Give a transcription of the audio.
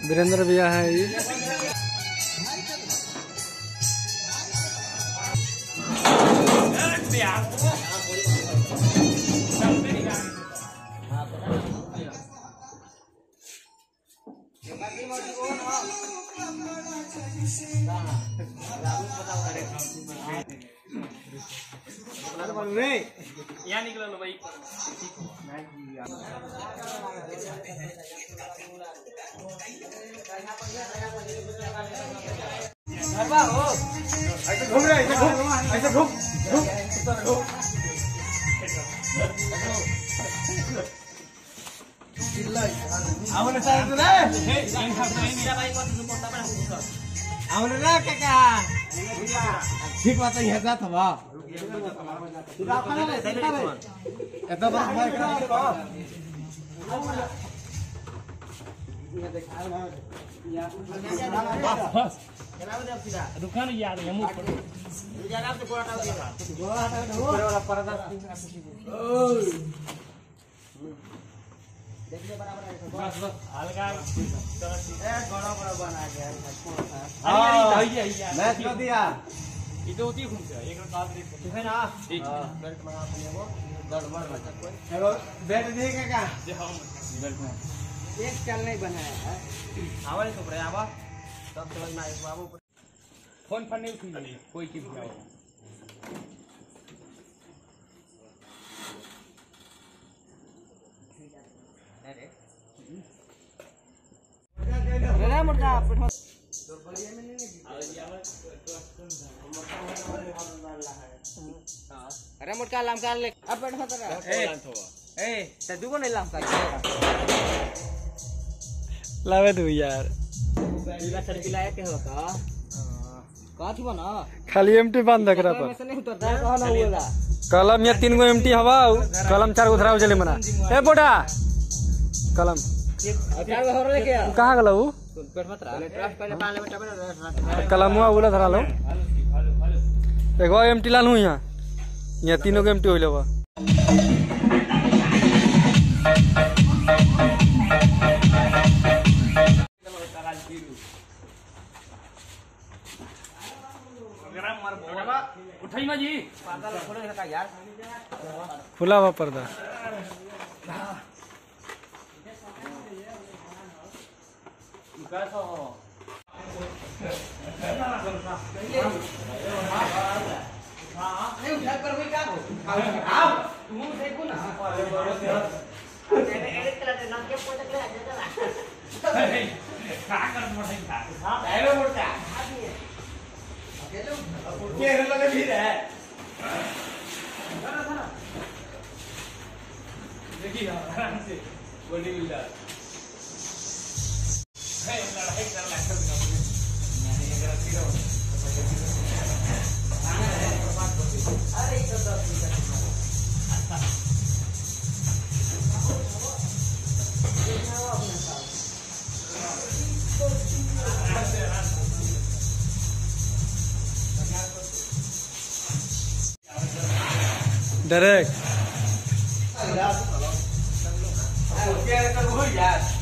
वीरेंद्र भैया है ये। यहाँ निकल लो भाई। ऐसे घूम रहे, ऐसे घूम ठीक बात है जात हवा दुकान याद है मुझ हल्का बना दिया itu uti घूमते हैं एक काट दे ठीक है ना ठीक बेल्ट मंगा के वो गड़बड़ बचा कोई हेलो बेल्ट देगा क्या जी हां बेल्ट में एक चल नहीं बनाया है आवाज तो पड़े आवा तब समझ में आए बाबू फोन पर नहीं उठी कोई चीज क्या हो अरे मुर्गा अरे मोटका लाम कर ले अब बैठ मत ए ते दुगो नहीं लाम कर लावे तू यार बिला चढ़ बिलाया के होता का थी बना खाली एमटी बांध रखरा पर ऐसे नहीं उतरता कहना हुआ कलम या 3 गो एमटी हवा कलम 4 गो धराव चले मना ए बोटा कलम 4 गो और लेके आ कहां गला वो पेट मत रहा ट्रस्ट पहले पाले बेटा कलमवा उला धरा लो एगो एमटी लानू यहाँ यहाँ तीनों के एमटी होइले बा उठाई मा जी खुला हुआ पर्दा नहीं उठा कर क्या आओ तुम देखो ना एडिट करा दे नाम के पोते ले आ जा का कर मोटा था पहले मोटा अकेले के लगे भी है देखिए आराम से बॉडी बिल्डर है लड़ाई कर लगता है मैंने अगर अच्छी रहो अरे तो डायरेक्ट